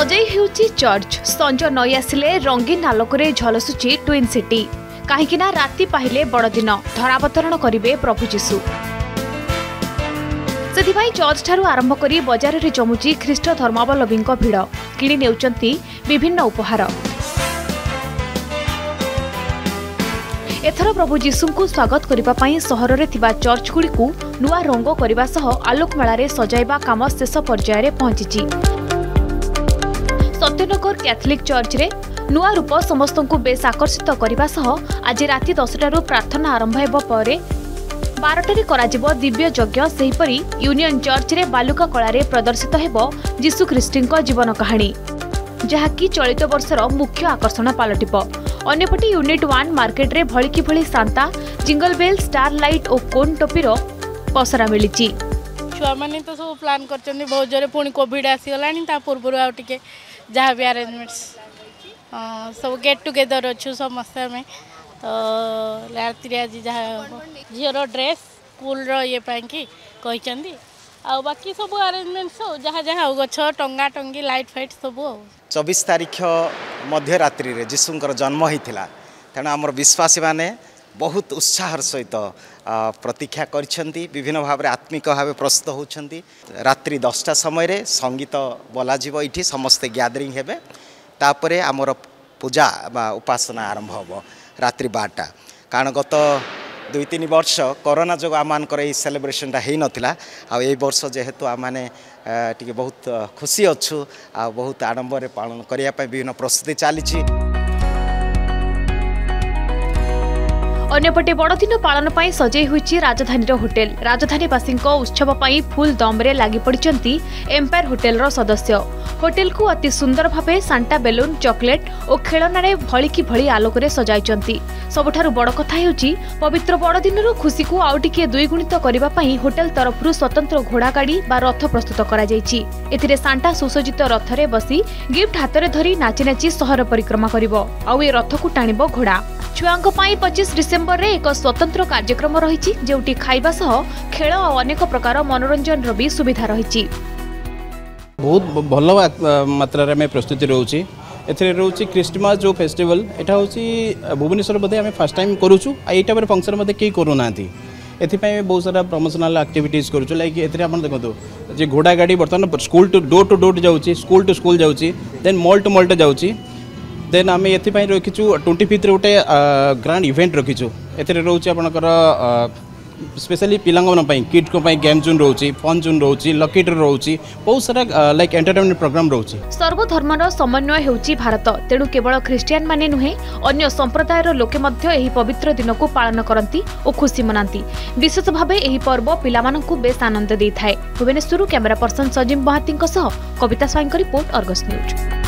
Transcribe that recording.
सजई हेउची चर्च संज नई आसिले रंगीन आलोकरे झलसुची ट्विन सिटी कहीं राति पाहिले बड़ दिन धरावतरण करिवे प्रभु जीशु से चर्च ठारू आरंभ करी बजार रे जमुची ख्रीष्ट धर्मावलंबी भिड़ किणी नेउचंती विभिन्न उपहार। एथर प्रभु जीशु को स्वागत करने सहर में थिबा चर्च गुड़ी को नुआ रंग करने सह आलोकमेला सजाइबा काम शेष पर्यायर पहुंची। सत्यनगर कैथलिक चर्च रे नुआ रूप समस्त को बेस आकर्षित करने सह आज राति 10टारू प्रार्थना आरंभ हेबा परे 12टारे कराजिबो दिव्य यज्ञ। सेहीपरि यूनियन चर्च रे बालुका कलारे प्रदर्शित हेबो जीशु ख्रीष्टଙ୍କ जीवन कहानी जहाँकि चलित वर्षर मुख्य आकर्षण पलटिब। अन्यपटे यूनिट 1 मार्केट रे भलिकी भली Santa jingle bell star light और कोन टोपीर पसरा मिली। छुआ मैंने तो सब प्लान कर बहुत जोरे पुणी कोविड आसीगला पूर्व आउ टे जहाँ भी अरेंजमेंट्स सब गेट टुगेदर अच्छु समस्त आम तो राति आज जहाँ झीर ड्रेस स्कूल ये कहते आ बाकी सब अरेंजमेंट्स जहाँ जहाँ गछ टंगा टंगी लाइट फाइट सब 24 तारीख मध्य रात्रि रे जीशुंकर जन्म होता तेणु आमर विश्वासी माने बहुत उत्साहर सहित प्रतीक्षा करिसेंती विभिन्न भाव में आत्मिक भाव प्रस्तुत होउछंती। रात्रि 10टा समय रे संगीत बोलाजिबो इठी समस्ते गैदरिंग हेबे तापरे आमर पूजा बा उपासना आरंभ होबो रात्रि 12टा कारण गत 2-3 वर्ष कोरोना जो आम सेलिब्रेशनटा हो नाला आ वर्ष जेहेतु आम मैंने टी बहुत खुशी अच्छु आ बहुत आडंबर पालन करने विभिन्न प्रस्तुति चली। अन्यपटे बड़दिन पालन पर सजई हुई राजधानी होटेल। राजधानीवासी उत्सव पर फुल दम्रे लगी पड़ती एम्पायर होटेल सदस्य। होटेल को अति सुंदर भावे सांता बेलून चॉकलेट और खेलना भलिकी भली आलोक सजाई। सबुठारु बड़ कथा हेउची पवित्र बड़दिन खुशी को आउ टिके द्विगुणित करने होटेल तरफ स्वतंत्र घोड़ा गाड़ी बा रथ प्रस्तुत करा जायछि। एथिरे सांता सुसज्जित रथरे बसी गिफ्ट हाथ धरी नाची नाची सहर परिक्रमा करिवो आउ ए रथ को टाणिबो घोड़ा। छुआंक 25 डिसेम्बर रे एक स्वतंत्र कार्यक्रम रही जोटी खाइबा सह खेल और अनेक प्रकार मनोरंजन भी सुविधा रही। बहुत भल मात्रा में प्रस्तुति रोचे एथे रोचे क्रिसमस जो फेस्टिवल एटा होची भुवनेश्वर मध्ये आम फर्स्ट टाइम करूछु एटा फंक्शन मध्ये कई करूना एथिपाई बहुत सारा प्रमोशनल एक्टिविटीज करूछु लाइक एथे आपण देखंतु जे घोड़ा गाड़ी बर्तमान स्कूल टू डोर जाउची स्कूल टू स्कूल जाउची देन मॉल टू मॉल जाउची देन आम ये रखीचु 25 गोटे ग्रांड इवेंट रखीचु एथे रोचे आपनकर स्पेशली पिलांगन किड्स को गेम जोन रोची फन जोन रोची लकी ड्रॉ रोची बहुत सारा लाइक एंटरटेनमेंट प्रोग्राम रोची। सर्वधर्मर समन्वय हेउची भारत तेणु केवल ख्रिस्टियन माने नुहे अन्य संप्रदायर लोके मध्य एही पवित्र दिन को पालन करती और खुशी मनाती। विशेष भावे एही पर्व पिलामानंकु बेस आनंद देइथाय। Bhubaneswar camera person Sajeev Mahati Kavita Swain report Argus news.